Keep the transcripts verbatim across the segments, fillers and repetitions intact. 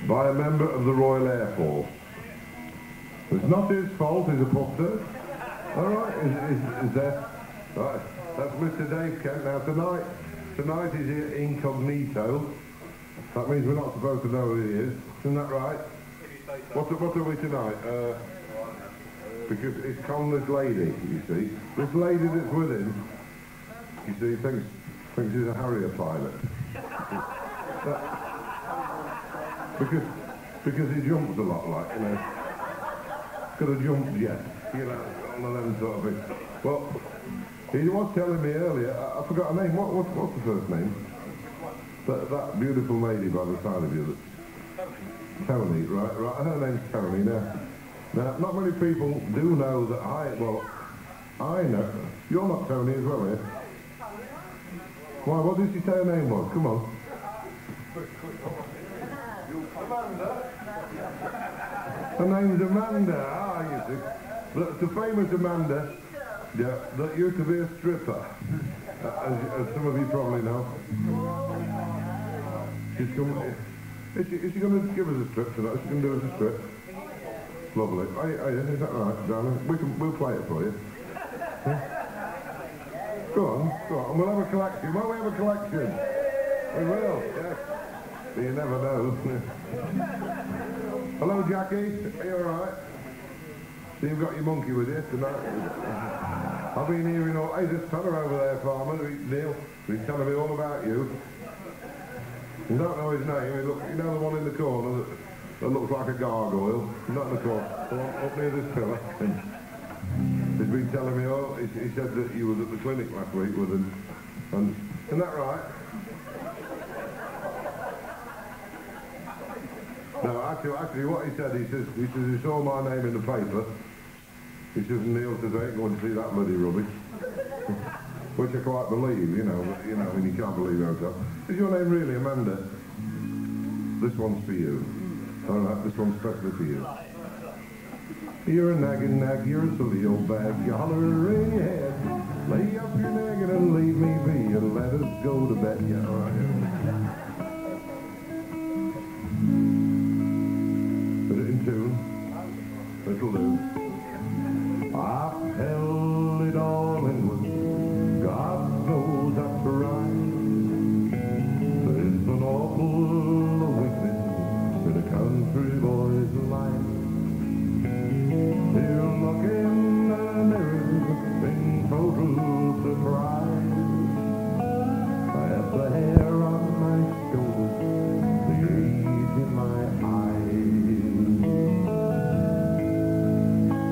by a member of the Royal Air Force. It's not his fault, he's a potter. All right, is, is, is there? Right, that's Mister Dave Kent. Now tonight, tonight he's here incognito. That means we're not supposed to know who he is. Isn't that right? What, what are we tonight? Uh, because it's come this lady, you see. This lady that's with him, you see, thinks, thinks he's a Harrier pilot. That, because, because he jumps a lot, like, you know. Got a jump jet, you know, one of them sort of things. Well, he was telling me earlier, I, I forgot her name. What, what, what's the first name? That, that beautiful lady by the side of you. That, Tony, right, right. Her name's Tony. Now, now, not many people do know that I, well, I know. You're not Tony as well, eh? Why, what did she say her name was? Come on. Her name's Amanda. Ah, you see. The, the famous Amanda, yeah, that used to be a stripper, uh, as, as some of you probably know. She's come, is she, is she going to give us a strip tonight? Is she going to do us a strip? Lovely. Oh, yeah, yeah, is that right, darling? We can, we'll play it for you. Yeah? Go on, go on. We'll have a collection. Won't we have a collection? We will, yes. You never know. Hello, Jackie. Are you alright? So you've got your monkey with you tonight? I've been hearing all... Hey, this fella over there, Farmer, Neil, he's telling me all about you. You don't know his name. He look, you know the one in the corner that, that looks like a gargoyle? Not in the corner. The one up near this pillar. He's been telling me all... He, he said that you was at the clinic last week with him. And, isn't that right? No, actually, actually, what he said, he says, he says, he saw my name in the paper. He says, Neil says, I ain't going to see that bloody rubbish. Which I quite believe, you know, but, you know, when you can't believe yourself. Is your name really Amanda? This one's for you. All right, this one's especially for you. You're a nagging nag, you're a silly old bag, you holler in your head. Lay up your nagging and leave me be, and let us go to bed. Yeah, all right, yeah. It'll do. I've held it all in with God knows that's right. There's an awful weakness in a country boy's life. He'll look in the mirror in total surprise at the hair on my shoulder, the age in my eyes.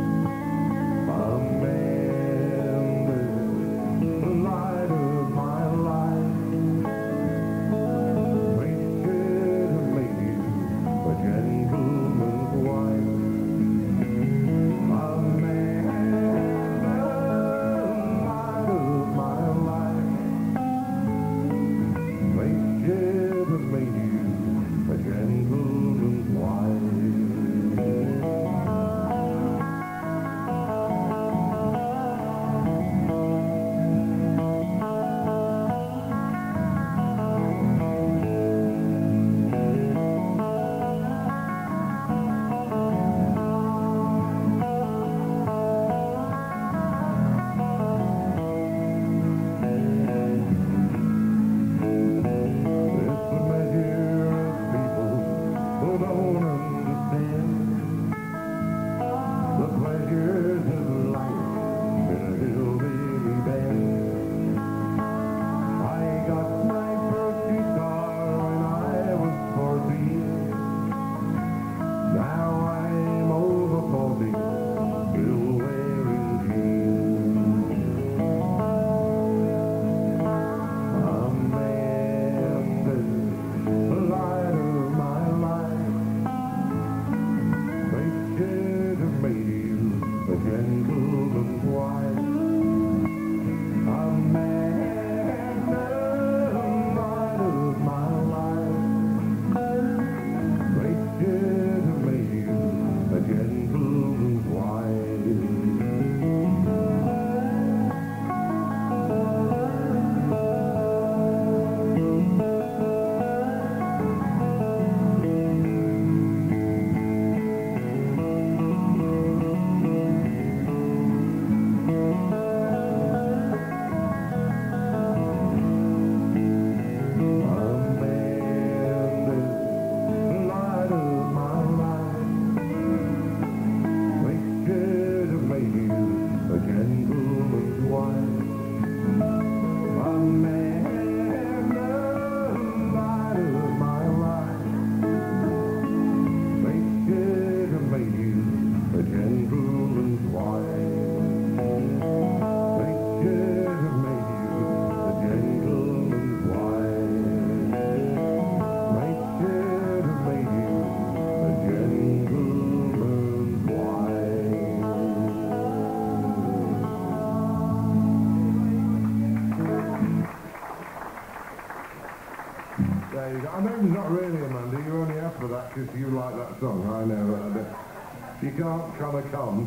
because you like that song. I know. Uh, that you can't come a come.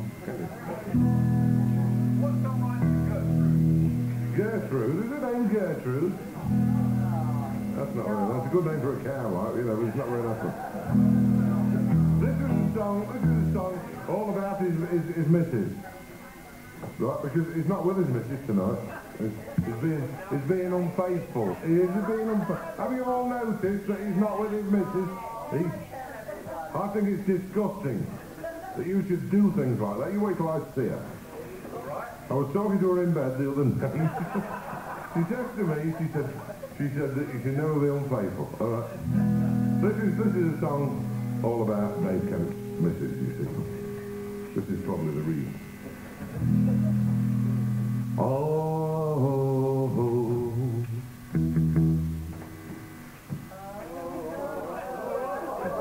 What song rhymes with Gertrude? Gertrude? Is her name Gertrude? That's not very, that's a good name for a cow, right? You know, but it's not very nice. This is a song, this is a song all about his, his, his missus. Right, because he's not with his missus tonight. He's, he's being he's being unfaithful. He is being unfaithful. Have you all noticed that he's not with his missus? He's, I think it's disgusting that you should do things like that. You wait till I see her. I was talking to her in bed the other night. She said to me, she said, she said that you should never be unfaithful. All right. This is this is a song all about Dave Kent's missus, you see. This is probably the reason. Oh,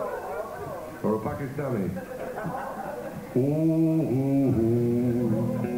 or a Pakistani. Oh,